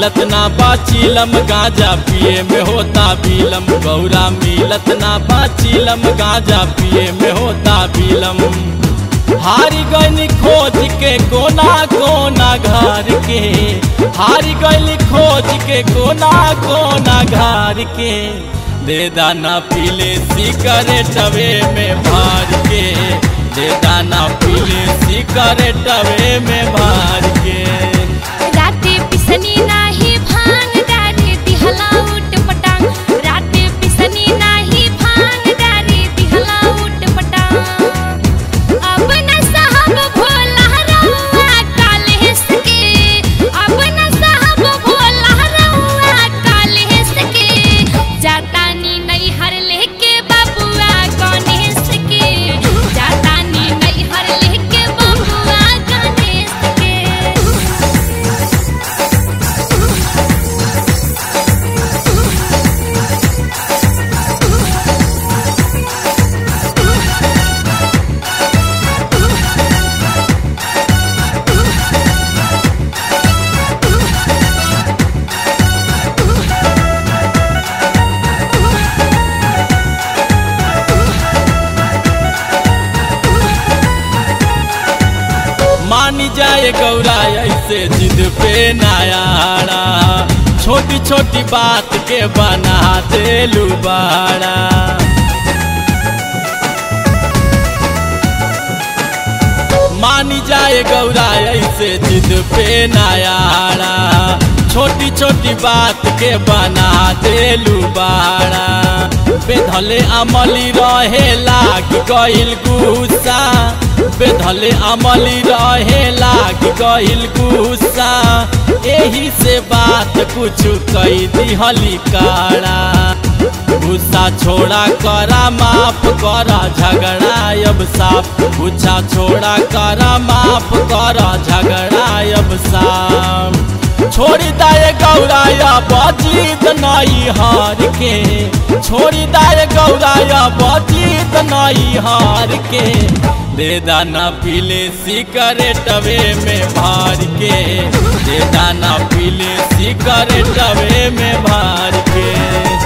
मिलत ना बाचीलम गांजा पिए में होता बीलम। गौरा मिलत ना बाचीलम गांजा पिए में होता बीलम। हारी गईली खोज के कोना कोना घर के, हारी गईली खोज के कोना कोना घर के। दे दाना पीले सिगरेटवे में भर के, दे दाना पीले सिगरेटवे में भर के। राते पिसनी नाही भांग डारे दिहला उठ पटांग, राते पिसनी नाही भांग डारे दिहला उठ पटांग। अब न साहब भोला रउआ कालेस के, अब न साहब भोला रउआ कालेस के। जातानी नैहर लेके बबुआ गणेश के, जातानी नैहर लेके बबुआ गणेश के। मानी जाए गौरा ऐसे जिद पे नायाड़ा, छोटी छोटी बात के बना दे लुबाड़ा। मानी जाए गौरा ऐसे जिद पे नायाड़ा, छोटी छोटी बात के बना दे लुबाड़ा। बेधले अमली रहे लाग गइल गुस्सा, बेधले अमली रहे लाग गइल गुस्सा। एही से बात कुछ कही दिहली काड़ा। गुस्सा छोड़ा करा माफ करा झगड़ा अब साफ, गुस्सा छोड़ा करा माफ करा झगड़ा अब साफ। छोड़ी दाए गौराया बजीत नई हार के, छोड़ी दाए गौराया बजीत नई हार के। दे दाना पीले सिगरेटवे में भर के, दे दाना पीले सिगरेटवे में भर के।